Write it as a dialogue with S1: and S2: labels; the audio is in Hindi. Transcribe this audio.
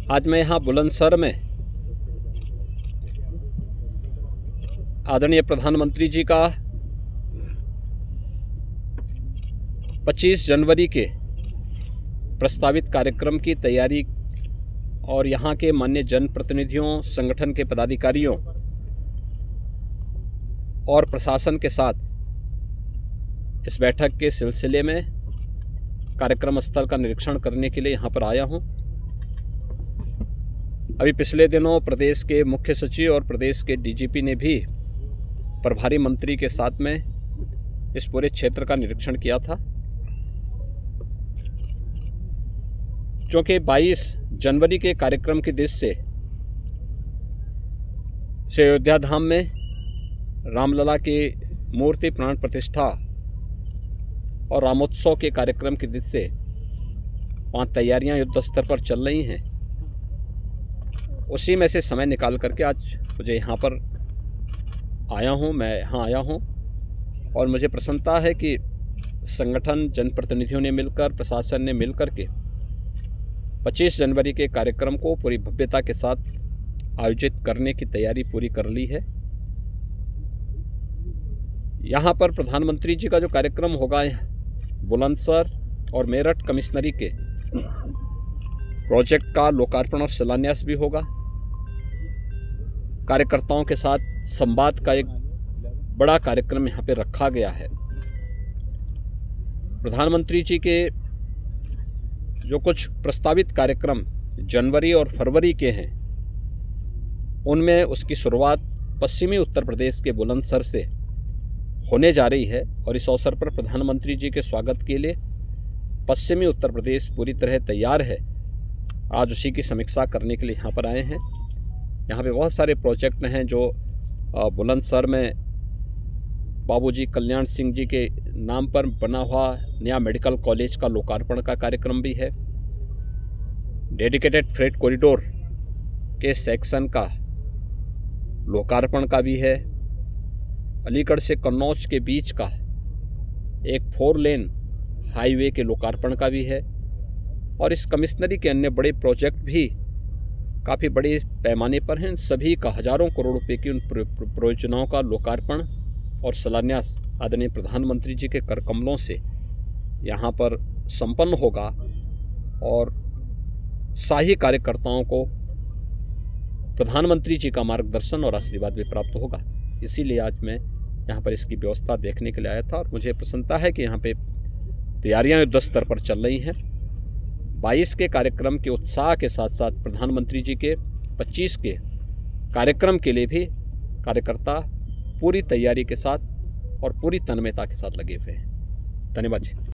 S1: आज मैं यहाँ बुलंदशहर में आदरणीय प्रधानमंत्री जी का 25 जनवरी के प्रस्तावित कार्यक्रम की तैयारी और यहाँ के मान्य जनप्रतिनिधियों, संगठन के पदाधिकारियों और प्रशासन के साथ इस बैठक के सिलसिले में कार्यक्रम स्थल का निरीक्षण करने के लिए यहाँ पर आया हूँ। अभी पिछले दिनों प्रदेश के मुख्य सचिव और प्रदेश के डीजीपी ने भी प्रभारी मंत्री के साथ में इस पूरे क्षेत्र का निरीक्षण किया था, क्योंकि 22 जनवरी के कार्यक्रम की दृष्टि से अयोध्या धाम में रामलला की मूर्ति प्राण प्रतिष्ठा और रामोत्सव के कार्यक्रम की दृष्टि से वहाँ तैयारियां युद्ध स्तर पर चल रही हैं। उसी में से समय निकाल करके आज मुझे यहाँ पर आया हूँ, मैं यहाँ आया हूँ और मुझे प्रसन्नता है कि संगठन, जनप्रतिनिधियों ने मिलकर, प्रशासन ने मिलकर के 25 जनवरी के कार्यक्रम को पूरी भव्यता के साथ आयोजित करने की तैयारी पूरी कर ली है। यहाँ पर प्रधानमंत्री जी का जो कार्यक्रम होगा बुलंदशहर और मेरठ कमिश्नरी के प्रोजेक्ट का लोकार्पण और शिलान्यास भी होगा। कार्यकर्ताओं के साथ संवाद का एक बड़ा कार्यक्रम यहाँ पे रखा गया है। प्रधानमंत्री जी के जो कुछ प्रस्तावित कार्यक्रम जनवरी और फरवरी के हैं, उनमें उसकी शुरुआत पश्चिमी उत्तर प्रदेश के बुलंदशहर से होने जा रही है और इस अवसर पर प्रधानमंत्री जी के स्वागत के लिए पश्चिमी उत्तर प्रदेश पूरी तरह तैयार है। आज उसी की समीक्षा करने के लिए यहाँ पर आए हैं। यहाँ पे बहुत सारे प्रोजेक्ट हैं जो बुलंदशहर में बाबूजी कल्याण सिंह जी के नाम पर बना हुआ नया मेडिकल कॉलेज का लोकार्पण का कार्यक्रम भी है। डेडिकेटेड फ्रेट कॉरिडोर के सेक्शन का लोकार्पण का भी है। अलीगढ़ से कन्नौज के बीच का एक 4 लेन हाईवे के लोकार्पण का भी है और इस कमिश्नरी के अन्य बड़े प्रोजेक्ट भी काफ़ी बड़े पैमाने पर हैं। सभी का हज़ारों करोड़ रुपए की उन परियोजनाओं का लोकार्पण और शिलान्यास आदरणीय प्रधानमंत्री जी के करकमलों से यहाँ पर संपन्न होगा और शाही कार्यकर्ताओं को प्रधानमंत्री जी का मार्गदर्शन और आशीर्वाद भी प्राप्त होगा। इसीलिए आज मैं यहाँ पर इसकी व्यवस्था देखने के लिए आया था और मुझे प्रसन्नता है कि यहाँ पे तैयारियाँ युद्ध स्तर पर चल रही हैं। 22 के कार्यक्रम के उत्साह के साथ साथ प्रधानमंत्री जी के 25 के कार्यक्रम के लिए भी कार्यकर्ता पूरी तैयारी के साथ और पूरी तन्मयता के साथ लगे हुए हैं। धन्यवाद जी।